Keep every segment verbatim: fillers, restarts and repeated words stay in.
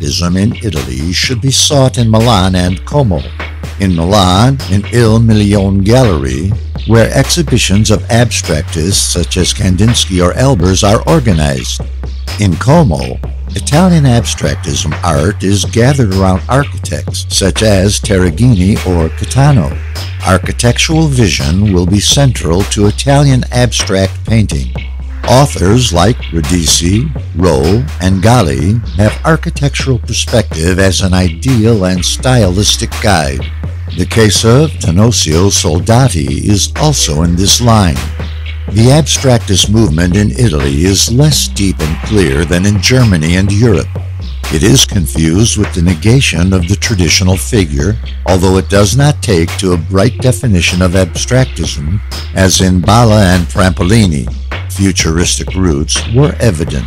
abstractism in Italy should be sought in Milan and Como. In Milan, in Il Milione Gallery, where exhibitions of abstractists such as Kandinsky or Albers are organized. In Como, Italian abstractism art is gathered around architects such as Terragini or Catano. Architectural vision will be central to Italian abstract painting. Authors like Radici, Rowe, and Galli have architectural perspective as an ideal and stylistic guide. The case of Tannozio Soldati is also in this line. The abstractist movement in Italy is less deep and clear than in Germany and Europe. It is confused with the negation of the traditional figure, although it does not take to a bright definition of abstractism, as in Balla and Trampolini. Futuristic roots were evident.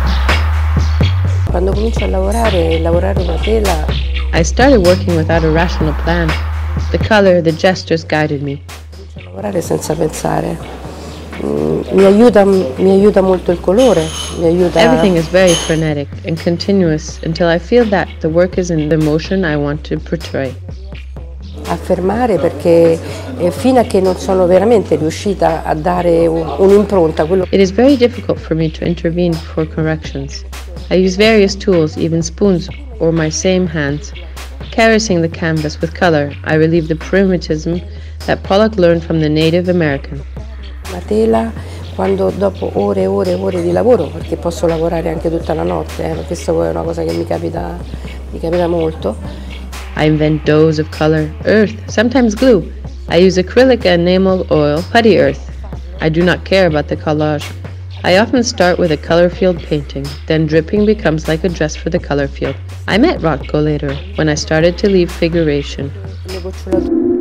Quando comincio a lavorare, lavorare una tela. I started working without a rational plan. The color, the gestures guided me. Comincio a lavorare senza pensare. Mm, mi aiuta, mi aiuta molto il colore. Mi aiuta. Everything is very frenetic and continuous until I feel that the work is in the emotion I want to portray. A fermare perché eh, fino a che non sono veramente riuscita a dare un'impronta. Quello... It is very difficult for me to intervene for corrections. I use various tools, even spoons or my same hands. Caressing the canvas with color, I relieve the primitivism that Pollock learned from the Native American. La tela, quando dopo ore e ore e ore di lavoro, perché posso lavorare anche tutta la notte, eh, questo è una cosa che mi capita, mi capita molto. I invent doughs of color, earth, sometimes glue. I use acrylic and enamel oil, putty earth. I do not care about the collage. I often start with a color field painting, then dripping becomes like a dress for the color field. I met Rothko later, when I started to leave figuration.